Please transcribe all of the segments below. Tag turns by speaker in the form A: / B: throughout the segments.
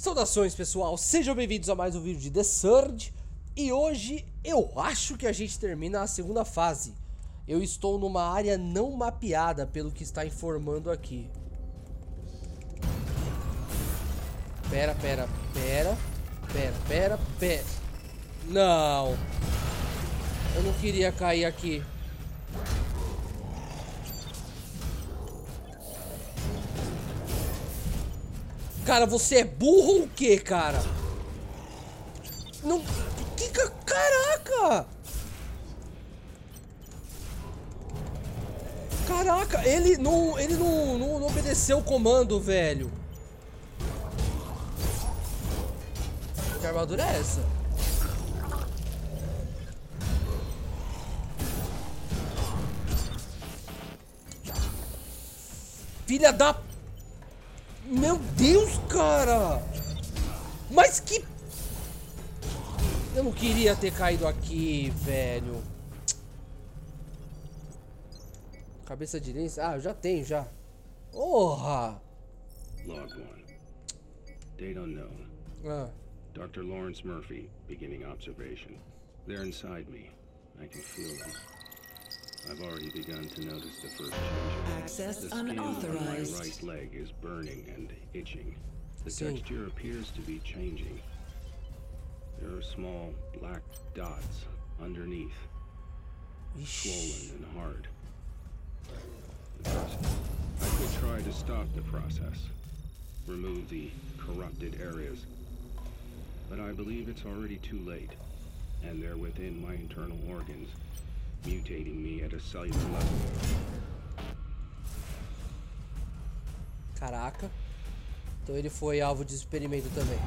A: Saudações, pessoal, sejam bem-vindos a mais um vídeo de The Surge. E hoje eu acho que a gente termina a segunda fase. Eu estou numa área não mapeada, pelo que está informando aqui. Pera. Não. Eu não queria cair aqui. Cara, você é burro ou o quê, cara? Não... Caraca! Caraca, ele não obedeceu o comando, velho. Que armadura é essa? Filha da... Meu Deus, cara! Mas que... Eu não queria ter caído aqui, velho. Cabeça direita? Ah, eu já tenho, já. Porra!
B: Log 1. Date unknown. Dr. Lawrence Murphy, beginning observation. They're inside me. I can feel them. I've already begun to notice the first changes.
C: Access
B: The skin
C: unauthorized.
B: on my right leg is burning and itching. The
A: Sim.
B: texture appears to be changing. There are small black dots underneath, swollen and hard. I could try to stop the process, remove the corrupted areas, but I believe it's already too late, and they're within my internal organs, mutating me at a cellular level.
A: Caraca. Então ele foi alvo de experimento também.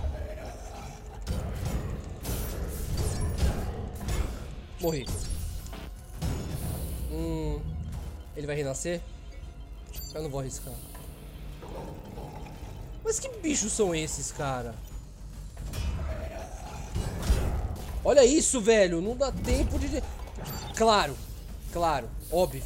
A: Morri. Ele vai renascer? Eu não vou arriscar. Mas que bichos são esses, cara? Olha isso, velho. Não dá tempo de... Claro, óbvio.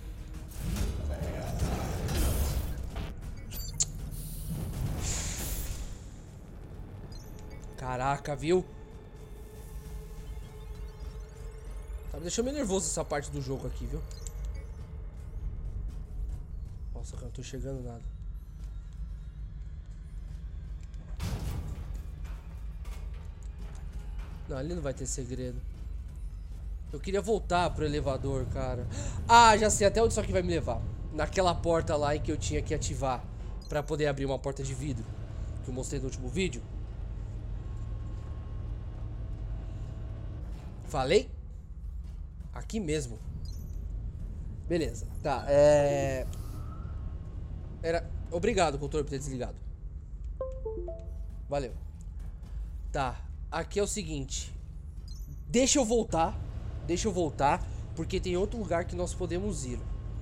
A: Caraca, viu? Tá me deixando meio nervoso essa parte do jogo aqui, viu? Nossa, cara, não tô enxergando nada. Não, ali não vai ter segredo. Eu queria voltar pro elevador, cara. Ah, já sei até onde isso aqui vai me levar. Naquela porta lá em que eu tinha que ativar pra poder abrir uma porta de vidro, que eu mostrei no último vídeo. Falei? Aqui mesmo. Beleza, tá, Obrigado, controle, por ter desligado. Valeu. Tá, aqui é o seguinte. Deixa eu voltar, porque tem outro lugar que nós podemos ir.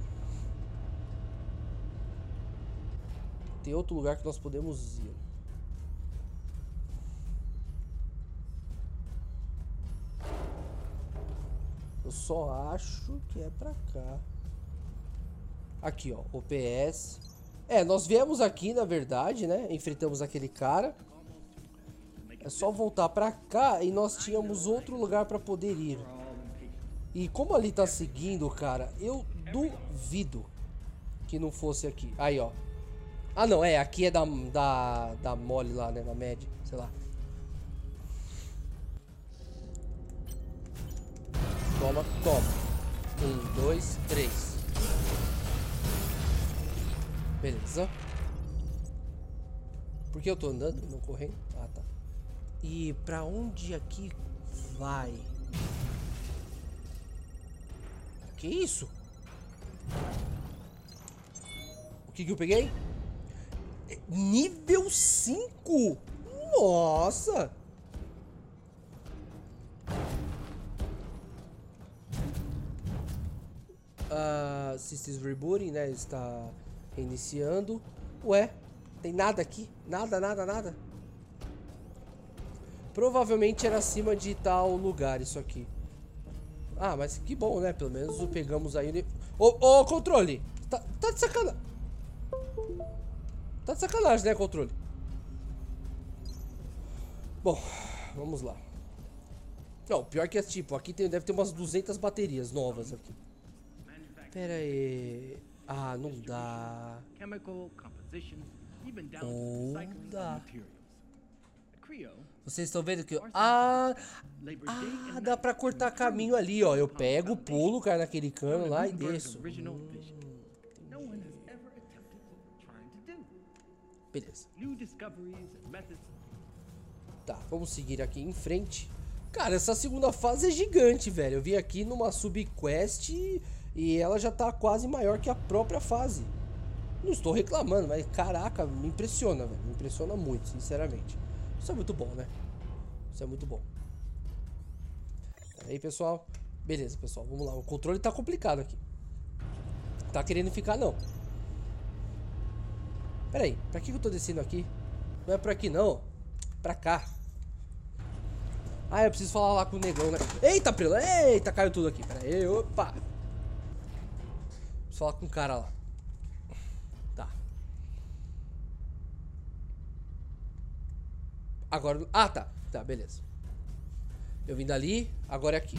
A: Eu só acho que é pra cá. Aqui, ó, OPS. Nós viemos aqui, na verdade, né? Enfrentamos aquele cara. É só voltar pra cá e nós tínhamos outro lugar pra poder ir. E como ali tá seguindo, cara, eu duvido que não fosse aqui. Aí, ó. Ah, não, aqui é da mole lá, né? Da média, sei lá. Toma. 1, 2, 3. Beleza. Por que eu tô andando e não correndo? Ah, tá. E pra onde aqui vai? Que isso? O que eu peguei? Nível 5? Nossa! Systems rebooting, né? Está reiniciando. Ué, tem nada aqui? Nada. Provavelmente era acima de tal lugar isso aqui. Ah, mas que bom, né? Pelo menos pegamos aí... Ô, controle! Tá de sacanagem. Tá de sacanagem, né, controle? Bom, vamos lá. Não, pior que é tipo, aqui deve ter umas 200 baterias novas aqui. Pera aí. Ah, não dá. Não dá. Vocês estão vendo que... dá pra cortar caminho ali, ó. Eu pego, pulo, cara, naquele cano lá e desço. Beleza. Tá, vamos seguir aqui em frente. Cara, essa segunda fase é gigante, velho. Eu vim aqui numa subquest e ela já tá quase maior que a própria fase. Não estou reclamando, mas caraca, me impressiona, velho. Me impressiona muito, sinceramente. Isso é muito bom, né? Isso é muito bom. Pera aí, pessoal. Beleza, pessoal, vamos lá. O controle tá complicado aqui. Tá querendo ficar, não. Pera aí, pra que eu tô descendo aqui? Não é por aqui, não. Pra cá. Ah, eu preciso falar lá com o negão, né? Eita, prela! Eita, caiu tudo aqui. Pera aí, opa! Preciso falar com o cara lá. Tá. Agora... Ah, tá. Tá, beleza. Eu vim dali, agora é aqui.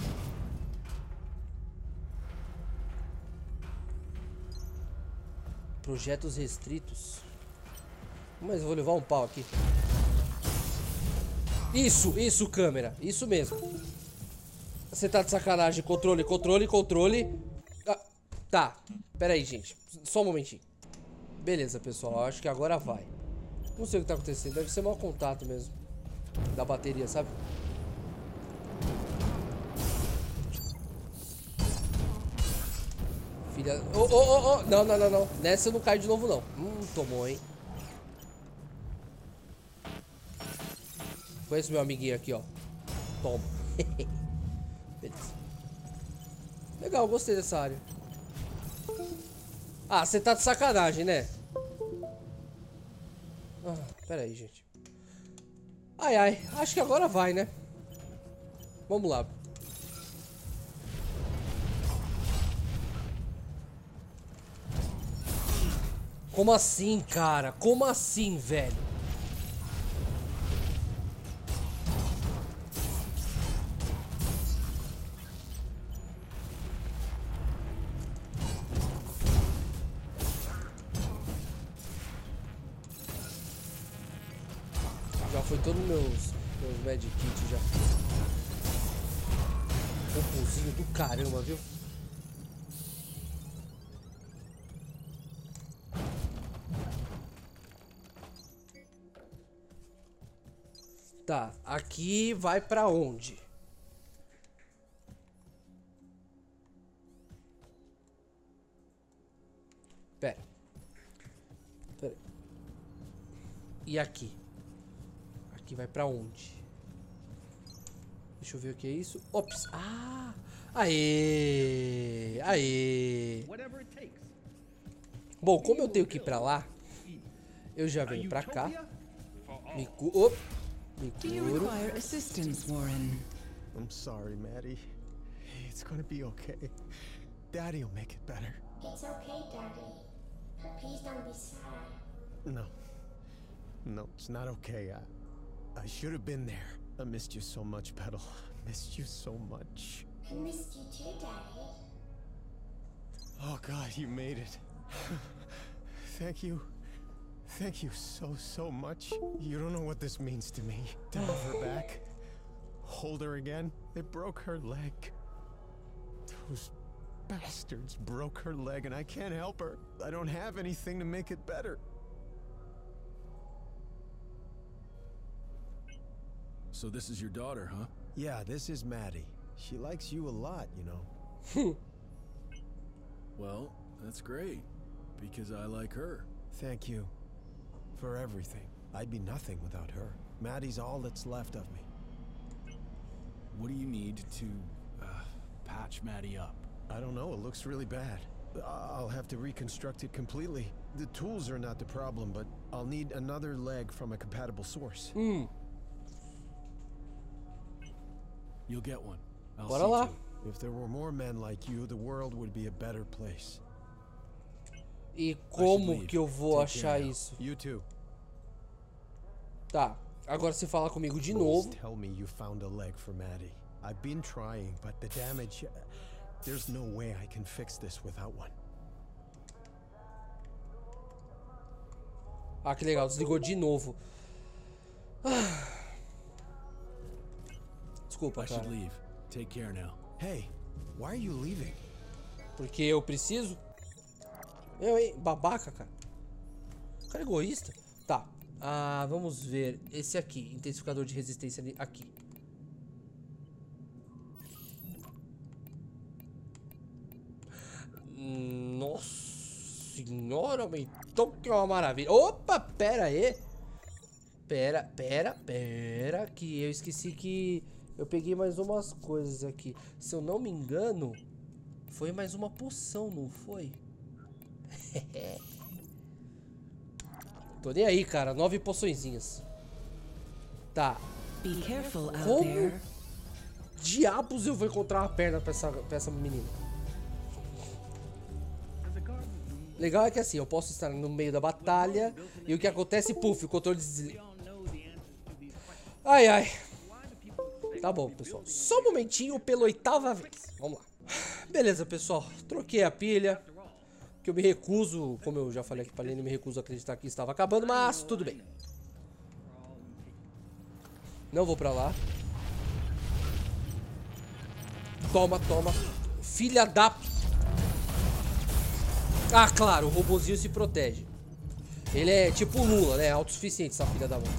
A: Projetos restritos. Mas eu vou levar um pau aqui. Isso, câmera. Isso mesmo. Você tá de sacanagem. Controle. Ah, tá. Pera aí, gente. Só um momentinho. Beleza, pessoal. Acho que agora vai. Não sei o que tá acontecendo. Deve ser mau contato mesmo. Da bateria, sabe? Filha... Oh. Não. Nessa eu não caio de novo, não. Tomou, hein? Conheço meu amiguinho aqui, ó. Toma. Beleza. Legal, gostei dessa área. Ah, você tá de sacanagem, né? Ah, pera aí, gente. Ai. Acho que agora vai, né? Vamos lá. Como assim, cara? Como assim, velho? Já foi todos meus medkits já. Compozinho do caramba, viu? Tá, aqui vai pra onde? Pera. E aqui? Aqui vai pra onde? Deixa eu ver o que é isso. Ops! Ah! Aê! Bom, como eu tenho que ir pra lá, eu já venho pra cá. Me curo.
C: Do you require assistance, Warren?
D: I'm sorry, Maddie. It's gonna be okay. Daddy'll make it better.
E: It's okay, Daddy. Please don't be sad.
D: No, it's not okay. I should have been there. I missed you so much, Petal. I missed you so much.
E: I missed you too, Daddy.
D: Oh God, you made it. Thank you. Thank you so much. You don't know what this means to me. To have her back, hold her again. They broke her leg. Those bastards broke her leg and I can't help her. I don't have anything to make it better.
F: So this is your daughter, huh?
D: Yeah, this is Maddie. She likes you a lot, you know.
F: Well, that's great, because I like her.
D: Thank you. For everything. I'd be nothing without her. Maddie's all that's left of me.
F: What do you need to, patch Maddie up?
D: I don't know, it looks really bad. I'll have to reconstruct it completely. The tools are not the problem, but I'll need another leg from a compatible source.
F: You'll get one. I'll
A: Bora
F: see
A: lá.
F: to it.
D: If there were more men like you, the world would be a better place.
A: E como que eu vou achar isso?
D: You too.
A: Tá, Agora você fala comigo de
D: Please
A: novo.
D: tell me you found a leg for Maddie. I've been trying, but the damage... There's no way I can fix this without one.
A: Ah, que legal, desligou de novo. Desculpa,
F: I should
A: cara.
F: leave. Take care now.
D: Hey, why are you leaving?
A: Porque eu preciso. Eu, hein? Babaca, cara. Cara egoísta. Tá. Ah, vamos ver. Esse aqui. Intensificador de resistência aqui. Nossa senhora, aumentou que é uma maravilha. Opa, pera aí. Pera. Que eu esqueci que eu peguei mais umas coisas aqui. Se eu não me engano, foi mais uma poção, não foi? Tô nem aí, cara. 9 poçõezinhas. Tá.
C: Be careful out
A: Como
C: there.
A: diabos eu vou encontrar uma perna pra essa menina? Legal é que assim, eu posso estar no meio da batalha e o que acontece, puf, o controle desliga. Ai. Tá bom, pessoal. Só um momentinho pela 8ª vez. Vamos lá. Beleza, pessoal. Troquei a pilha. Que eu me recuso, como eu já falei aqui pra Lene, me recuso a acreditar que estava acabando, mas tudo bem. Não vou pra lá. Toma. Filha da... Ah, claro, o robozinho se protege. Ele é tipo o Lula, né? Autossuficiente, essa filha da mãe.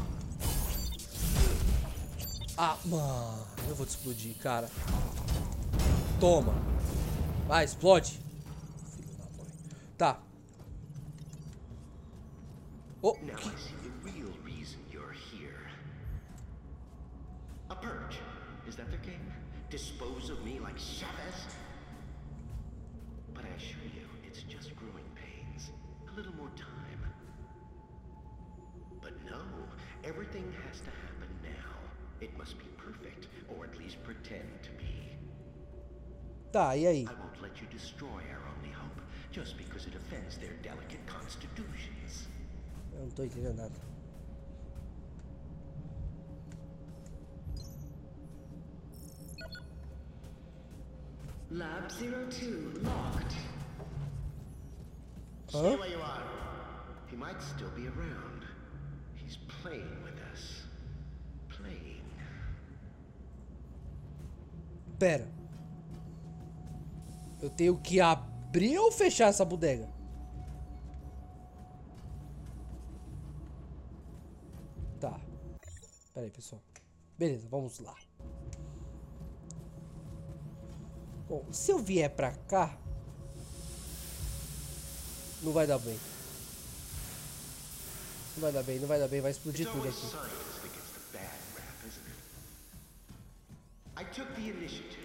A: Ah, mano, eu vou te explodir, cara. Toma. Vai, explode. Filho da mãe. Tá. Oh,
G: Now I see the real reason you're here. A purge. Is that their game? Dispose of me like Chavez? But I assure you, it's just growing pains. A little more time. But no, everything has to happen now. It must be perfect, or at least pretend to be.
A: tá, e aí?
G: I won't let you destroy our only hope, just because it offends their delicate constitutions.
A: Eu não tô entendendo nada.
C: Lab 02 locked.
G: Stay where you are. He might still be around. He's playing with us. Playing.
A: Pera. Eu tenho que abrir ou fechar essa bodega? Tá. Pera aí, pessoal. Beleza, vamos lá. Bom, se eu vier pra cá, não vai dar bem. Não vai dar bem, vai explodir
G: It's
A: tudo
G: always
A: aqui.
G: science that gets the bad rap, isn't it? I took the initiative.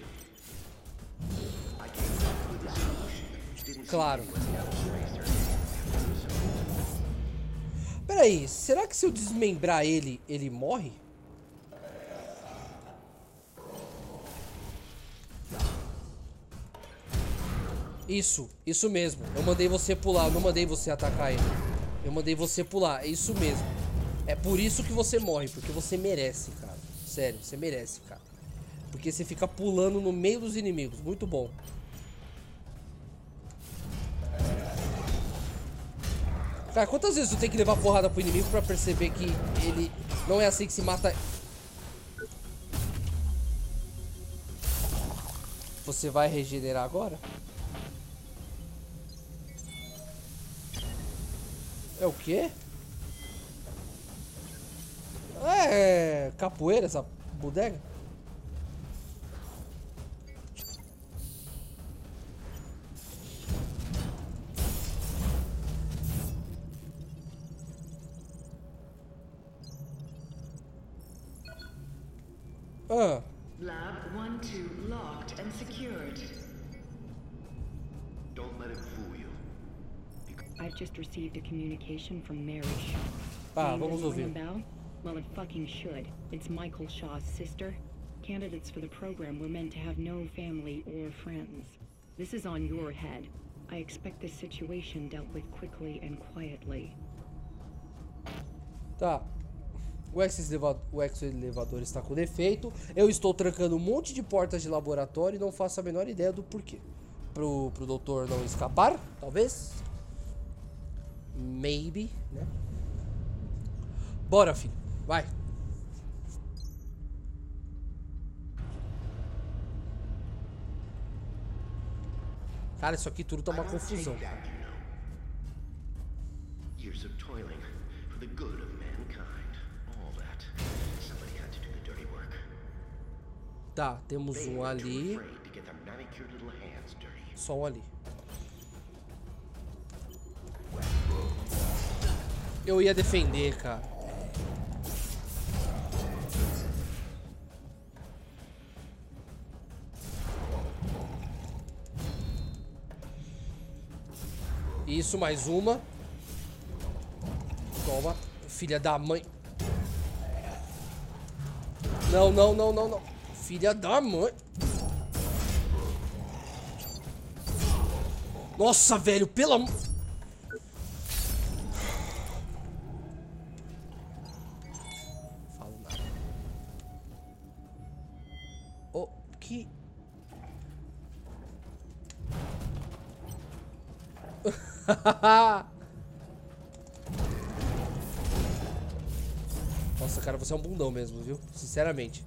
G: I came up with a solution. Didn't see
A: Claro.
G: anyone else raise their hand.
A: Pera aí, será que se eu desmembrar ele, ele morre? Isso mesmo. Eu mandei você pular, eu não mandei você atacar ele. Eu mandei você pular, é isso mesmo. É por isso que você morre, porque você merece, cara. Sério, você merece, cara. Porque você fica pulando no meio dos inimigos, muito bom. Cara, quantas vezes tu tem que levar porrada pro inimigo pra perceber que ele não é assim que se mata? Você vai regenerar agora? É o quê? É capoeira essa bodega? Ah,
C: Lab 12 locked and secured.
G: Don't let him fool you.
H: I've just received a communication from Mary Shaw.
A: Ah,
H: Name
A: vamos
H: doesn't ring
A: ouvir.
H: a bell? Well, it fucking should. It's Michael Shaw's sister. Candidates for the program were meant to have no family or friends. This is on your head. I expect this situation dealt with quickly and quietly.
A: tá. O exo-elevador está com defeito. Eu estou trancando um monte de portas de laboratório e não faço a menor ideia do porquê. Pro doutor não escapar, talvez? Maybe, né? Bora, filho. Vai. Cara, isso aqui tudo tá uma confusão.
G: Years of toiling for the good of mankind. All that. Somebody had to do the dirty work.
A: Tá, temos
G: They
A: um
G: were too
A: ali.
G: afraid to get their manicured little hands dirty.
A: Só um ali. Eu ia defender, cara. Isso, mais uma. Toma, filha da mãe. Não, não, não, não, não. Filha da mãe. Nossa, velho, pelo amor... Falo nada. Oh, que... Nossa, cara, você é um bundão mesmo, viu? Sinceramente.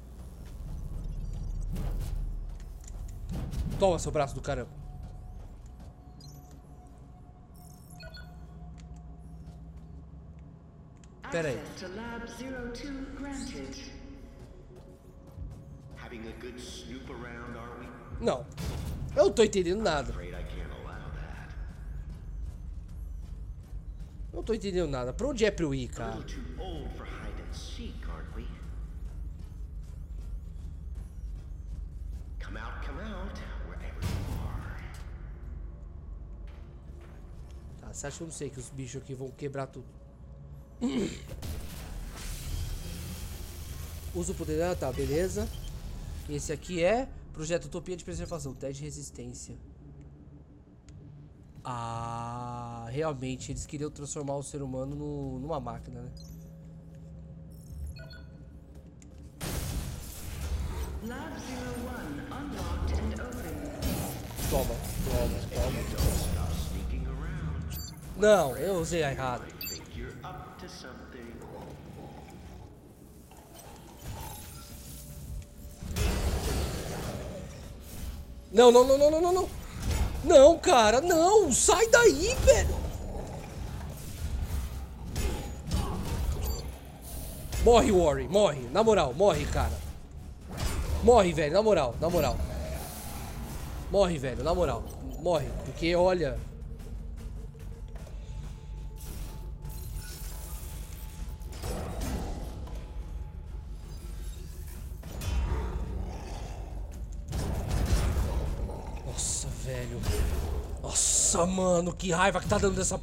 A: Toma, seu braço do caramba. Pera aí.
C: Access to Lab 02 granted.
G: Having a good snoop around, are we?
A: Não. Eu não tô entendendo nada.
G: Afraid I can't allow that.
A: Não tô entendendo nada. Pra onde é pra eu ir,
G: A
A: cara?
G: little too old for hide and seek, aren't we? Come out, wherever you are.
A: Tá, você acha que eu não sei que os bichos aqui vão quebrar tudo? Usa o poder... Ah, tá, beleza. Esse aqui é Projeto Utopia de Preservação, teste de resistência. Ah, realmente, eles queriam transformar o ser humano numa máquina, né?
C: Lab 01 unlocked and open.
A: Toma, toma, toma.
G: Stop sneaking around.
A: Não, eu usei errado.
G: I think you're up to something.
A: Não, não, não, não, não, não, não. Não, cara, não. Sai daí, velho. Morre, Warren, morre. Na moral, morre, cara. Morre, velho, na moral, na moral. Morre, velho, na moral. Morre, porque olha... Nossa, velho. Nossa, mano, que raiva que tá dando dessa...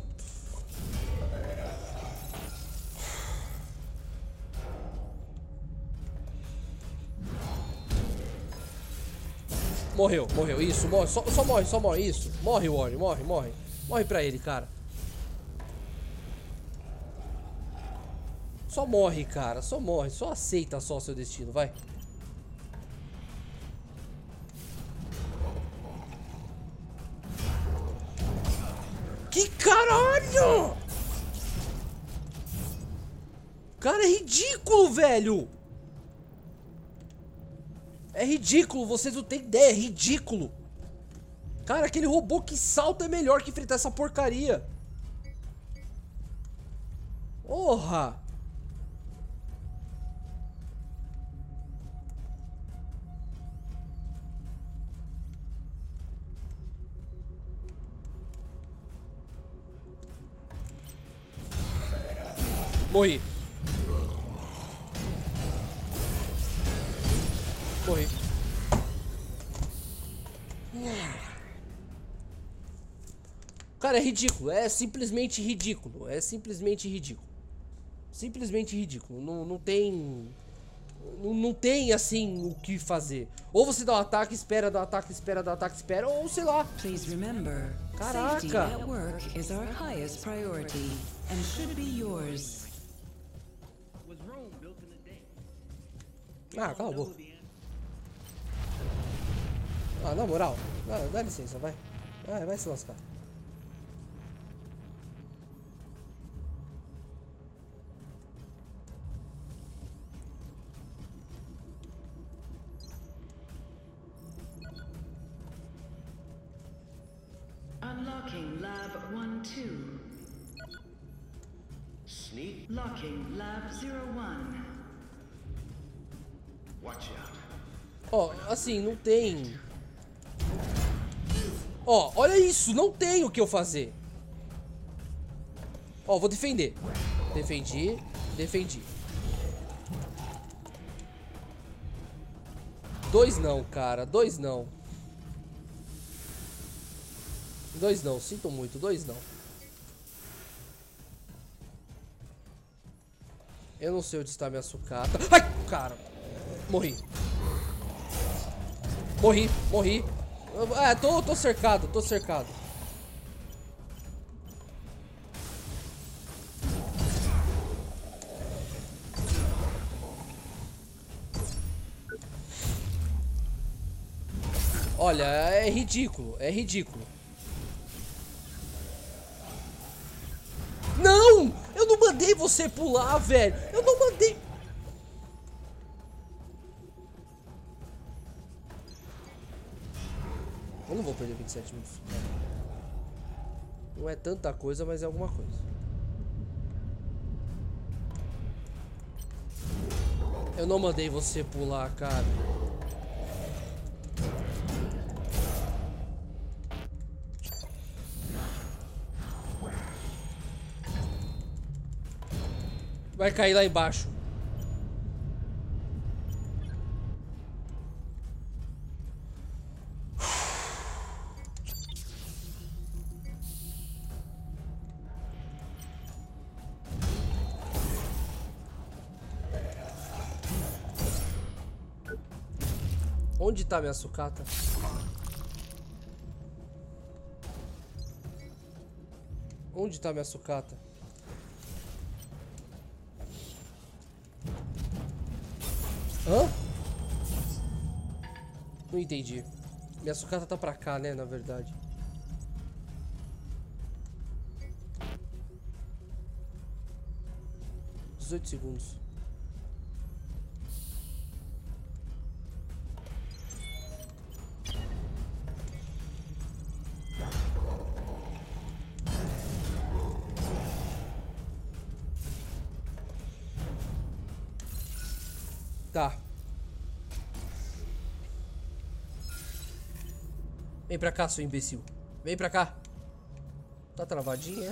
A: Morreu, morreu, isso, morre, só morre, isso. Morre, Warren, morre, morre. Morre pra ele, cara. Só morre, cara, só morre, só aceita só o seu destino, vai. Que caralho! Cara, é ridículo, velho! É ridículo, vocês não têm ideia, é ridículo. Cara, aquele robô que salta é melhor que enfrentar essa porcaria. Porra! Morri. Morri. Cara, é ridículo. É simplesmente ridículo. É simplesmente ridículo. Simplesmente ridículo. Não tem... Não tem, assim, o que fazer. Ou você dá um ataque, espera, dá um ataque, espera, dá um ataque, espera. Ou sei lá.
I: Please remember,
A: Caraca.
I: safety at work is our highest priority and should be yours.
A: Ah, cala a boca. Ah, na moral. Dá licença, vai. Vai se lascar.
C: Unlocking Lab 1-2.
G: Sneak.
C: Locking Lab 01.
G: Watch out.
A: Ó, assim, não tem... Ó, olha isso, não tem o que eu fazer. Ó, vou defender. Defendi. 2 não, cara, 2 não. 2 não, sinto muito, 2 não. Eu não sei onde está minha sucata. Ai, cara. Morri. É, tô cercado, Olha, é ridículo. Não! Eu não mandei você pular, velho. Eu não mandei. Eu não vou perder 27 minutos. Não é tanta coisa, mas é alguma coisa. Eu não mandei você pular, cara. Vai cair lá embaixo. Onde tá minha sucata? Onde tá minha sucata? Hã? Não entendi. Minha sucata tá pra cá, né, na verdade. $18 segundos. Tá. Vem pra cá, seu imbecil. Vem pra cá. Tá travadinha,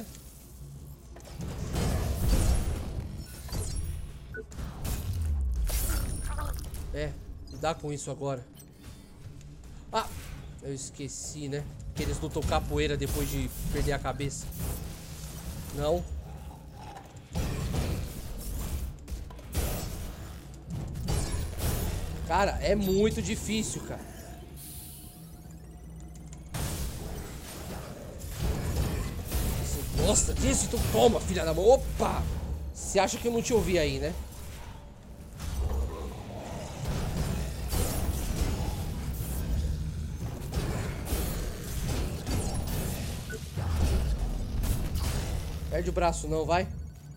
A: é? Lidar com isso agora. Ah, eu esqueci, né? Que eles lutam capoeira depois de perder a cabeça. Não. Cara, é muito difícil, cara. Você gosta disso? Então toma, filha da mãe. Opa! Você acha que eu não te ouvi aí, né? Perde o braço não, vai.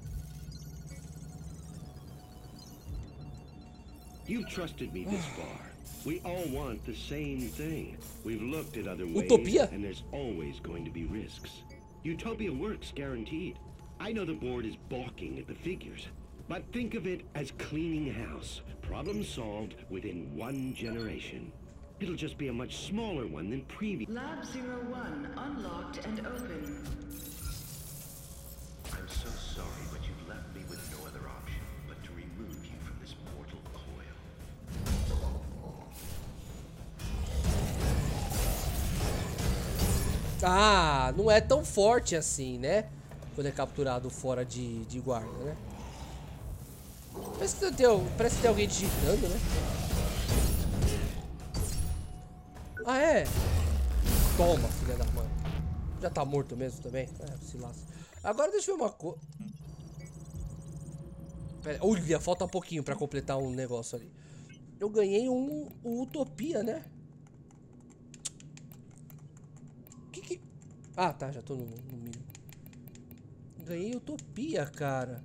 B: You've trusted me this far. We all want the same thing. We've looked at other ways,
A: Utopia?
B: and there's always going to be risks. Utopia works, guaranteed. I know the board is balking at the figures, but think of it as cleaning house. Problem solved within 1 generation. It'll just be a much smaller one than previous.
C: Lab 01 unlocked and open.
G: I'm so sorry, but you've left me with no other option but to remove you from this mortal coil.
A: Ah, não é tão forte assim, né? Quando é capturado fora de guarda, né? Parece que tem alguém digitando, né? Ah, é? Toma, filha da mãe. Já tá morto mesmo também? É, se lasca. Agora deixa eu ver uma coisa. Pera, olha, falta um pouquinho pra completar um negócio ali. Eu ganhei um Utopia, né? Que... Ah, tá, já tô no mínimo. Ganhei Utopia, cara.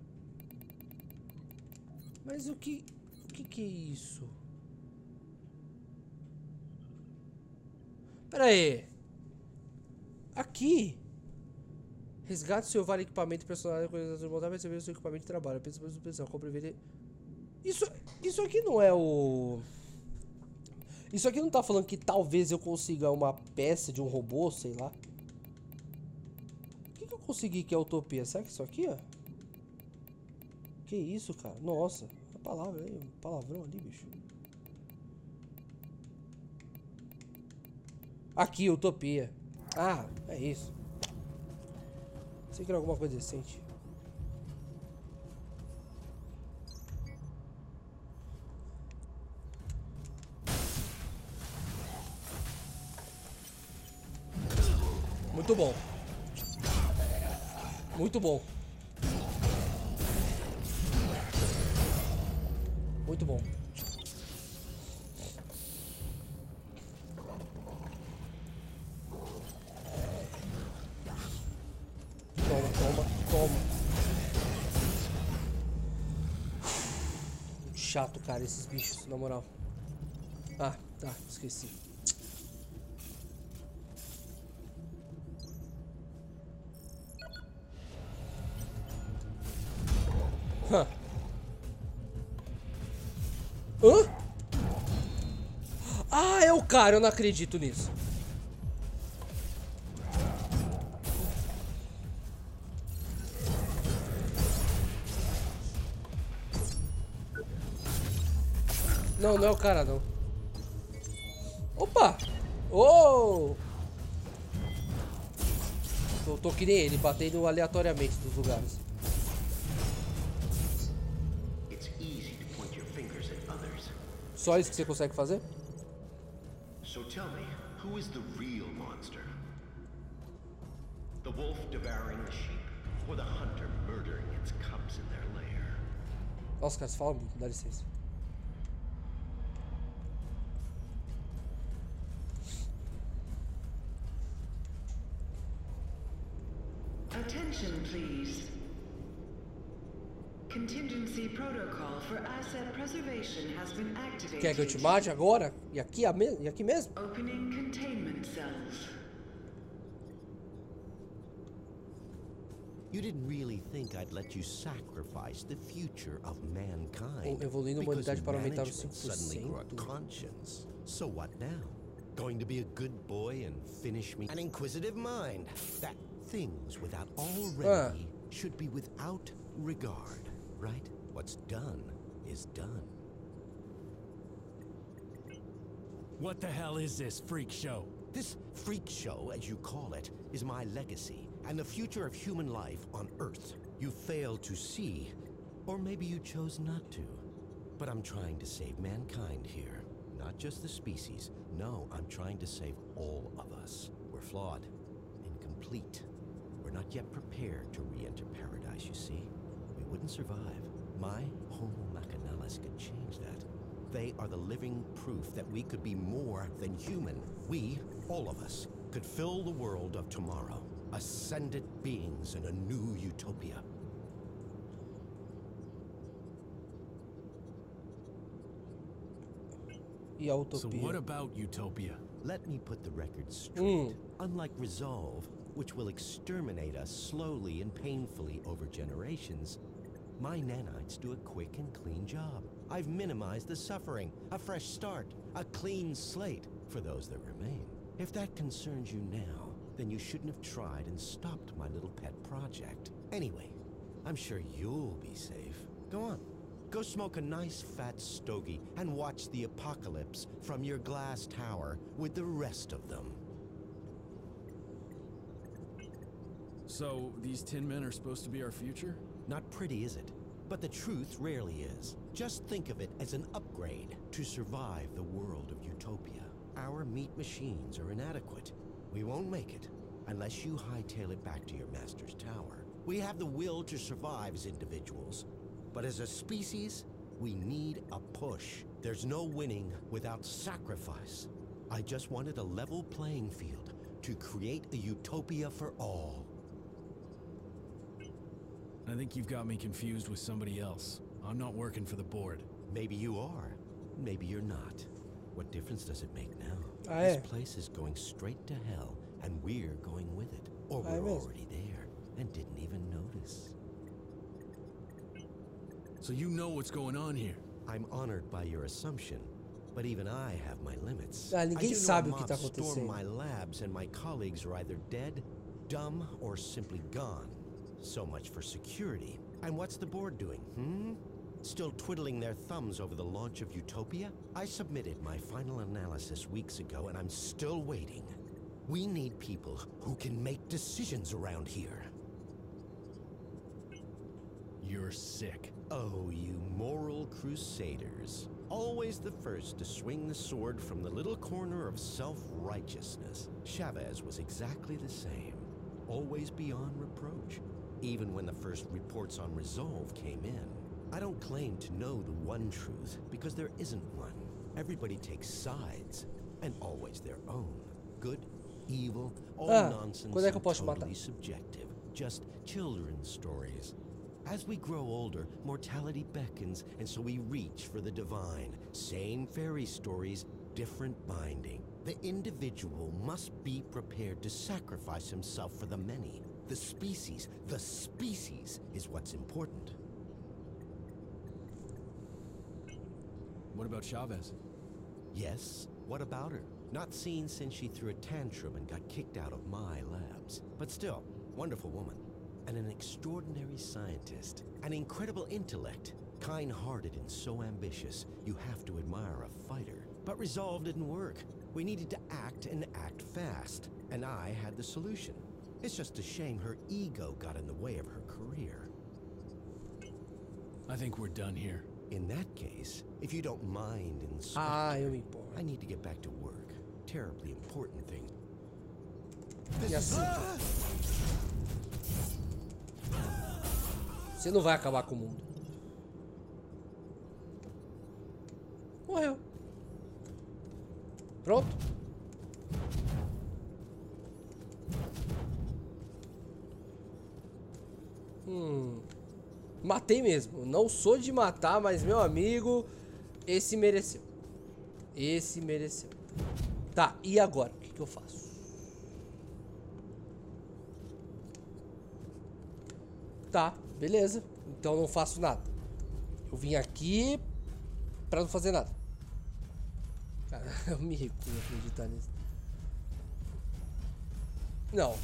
A: Mas o que é isso? Pera aí. Aqui. Resgate seu vale equipamento personalizado com organização de montar, vai receber o seu equipamento de trabalho. Pensa para a suspensão, compra e vender. Isso aqui não é o... Isso aqui não tá falando que talvez eu consiga uma peça de um robô, sei lá. O que eu consegui que é Utopia? Será que isso aqui, ó? Que isso, cara? Nossa, a palavra aí, um palavrão ali, bicho. Aqui, Utopia. Ah, é isso. Sei que era alguma coisa decente. Muito bom. Muito bom. Muito bom. Toma. Muito chato, cara, esses bichos, na moral. Ah, tá, esqueci. Hã? Ah, é o cara, eu não acredito nisso. Não, não é o cara, não. Opa! Oh! Tô que nem ele, batendo aleatoriamente dos lugares. Só isso que você consegue fazer?
G: So tell me, who is the real monster? The wolf devouring the sheep, or the hunter murdering its cubs in their lair?
A: Nossa, cara, você fala muito, dá licença.
C: Attention, please. Contingency protocol for asset preservation has been activated.
A: Quer que eu te mate agora? E aqui mesmo?
C: Opening containment cells.
I: You didn't really think I'd let you sacrifice the future of mankind
A: Evoluindo a humanidade para aumentar os
I: 5%. Conscience. So what now? Going to be a good boy and finish me? An inquisitive mind that things without already should be without regard. Right? What's done is done.
F: What the hell is this freak show?
I: This freak show, as you call it, is my legacy and the future of human life on Earth. You failed to see, or maybe you chose not to. But I'm trying to save mankind here. Not just the species. No, I'm trying to save all of us. We're flawed, incomplete. We're not yet prepared to re-enter paradise, you see. We wouldn't survive. My Homo Machinellus could change that. They are the living proof that we could be more than human. We, all of us, could fill the world of tomorrow. Ascended beings in a new utopia.
F: So what about utopia?
I: Let me put the record straight. Unlike Resolve, which will exterminate us slowly and painfully over generations, my nanites do a quick and clean job. I've minimized the suffering, a fresh start, a clean slate for those that remain. If that concerns you now, then you shouldn't have tried and stopped my little pet project. Anyway, I'm sure you'll be safe. Go on. Go smoke a nice fat stogie and watch the apocalypse from your glass tower with the rest of them.
F: So, these Tin Men are supposed to be our future?
I: Not pretty, is it? But the truth rarely is. Just think of it as an upgrade to survive the world of utopia. Our meat machines are inadequate. We won't make it unless you hightail it back to your master's tower. We have the will to survive as individuals. But as a species, we need a push. There's no winning without sacrifice. I just wanted a level playing field to create a utopia for all.
F: I think you've got me confused with somebody else. I'm not working for the board.
I: Maybe you are. Maybe you're not. What difference does it make now?
A: Ah,
I: This
A: é.
I: place is going straight to hell, and we're going with it. Or
A: Ah, é
I: we're
A: mesmo?
I: already there and didn't even notice.
F: So you know what's going on here?
I: I'm honored by your assumption, but even I have my limits.
A: Ah,
I: I
A: ninguém
I: do know
A: sabe
I: a
A: o que tá
I: mob stormed
A: acontecendo.
I: my labs, and my colleagues are either dead, dumb, or simply gone. So much for security. And what's the board doing, Still twiddling their thumbs over the launch of Utopia? I submitted my final analysis weeks ago, and I'm still waiting. We need people who can make decisions around here.
F: You're sick.
I: Oh, you moral crusaders. Always the first to swing the sword from the little corner of self-righteousness. Chavez was exactly the same. Always beyond reproach. Even when the first reports on Resolve came in. I don't claim to know the one truth, because there isn't one. Everybody takes sides, and always their own. Good, evil, all nonsense
A: quando é que eu
I: and
A: posso matar?
I: totally subjective. Just children's stories. As we grow older, mortality beckons, and so we reach for the divine. Same fairy stories, different binding. The individual must be prepared to sacrifice himself for the many. The species is what's important.
F: What about Chavez?
I: Yes, what about her? Not seen since she threw a tantrum and got kicked out of my labs. But still, wonderful woman. And an extraordinary scientist. An incredible intellect. Kind-hearted and so ambitious, you have to admire a fighter. But resolve didn't work. We needed to act and act fast. And I had the solution. It's just a shame her ego got in the way of her career.
F: I think we're done here.
I: In that case, if you don't mind,
A: Ah,
I: Inspector,
A: eu me importo.
I: I need to get back to work. Terribly important thing.
A: E assim? Você não vai acabar com o mundo. Morreu. Pronto. Matei mesmo. Não sou de matar, mas meu amigo, esse mereceu. Esse mereceu. Tá, e agora? O que que eu faço? Tá, beleza. Então não faço nada. Eu vim aqui pra não fazer nada. Cara, eu me recuso a acreditar nisso. Não.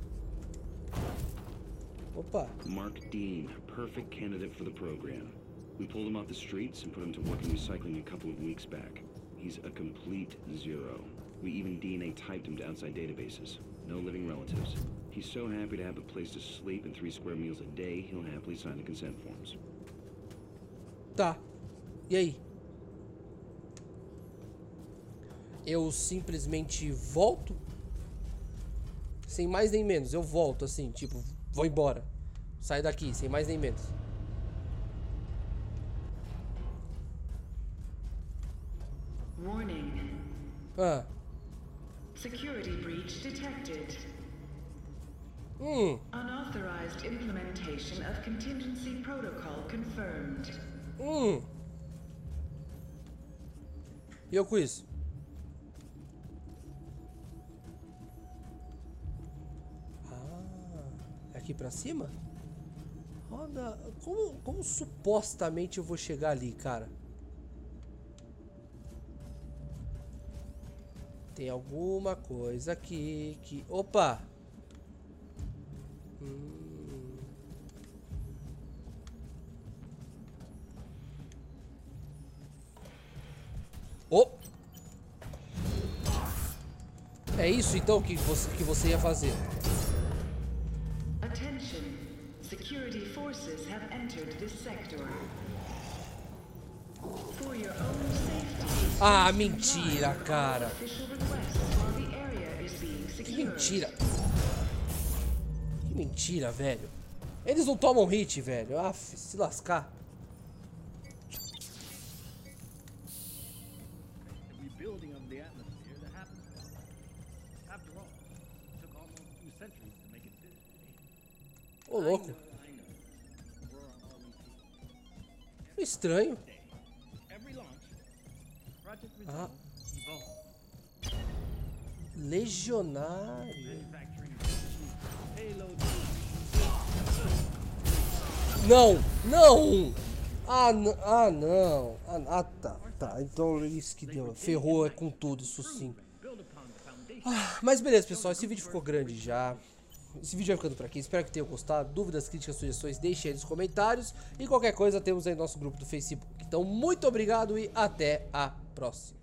A: Opa.
B: Mark Dean, perfect candidate for the program. We pulled him off the streets and put him to work in recycling a couple of weeks back. He's a complete zero. We even DNA typed him to outside databases. No living relatives. He's so happy to have a place to sleep and 3 square meals a day, he'll happily sign the consent forms.
A: Tá. E aí? Eu simplesmente volto? Sem mais nem menos. Eu volto assim, tipo, vou embora. Saio daqui, sem mais nem menos.
C: Warning.
A: Ah.
C: Security breach detected. Unauthorized implementation of contingency protocol confirmed.
A: E eu com isso? Ah, é aqui pra cima? Roda. Como supostamente eu vou chegar ali, cara? Tem alguma coisa aqui que... Opa! Oh! É isso então que você ia fazer.
C: Attention. Security forces have entered this sector. For your own safety.
A: Ah, mentira, cara.
C: Official requests while the area is being
A: Que
C: secured.
A: mentira. Que mentira, velho. Eles não tomam hit, velho. Ah, se lascar.
J: shielding of the atmosphere that happens to us. After all, it took almost 2 centuries to make it this big.
A: Ô, louco.
J: I know. We're all in
A: Estranho.
J: every launch, Project
A: Ah.
J: Resolve evolves.
A: Legionário.
J: Manufacturing payload.
A: Não, não. Ah, não. Tá. Então isso que deu. Ferrou com tudo, isso sim. Mas beleza, pessoal. Esse vídeo ficou grande já. Esse vídeo vai ficando por aqui. Espero que tenham gostado. Dúvidas, críticas, sugestões, deixem aí nos comentários. E qualquer coisa, temos aí nosso grupo do Facebook. Então, muito obrigado e até a próxima.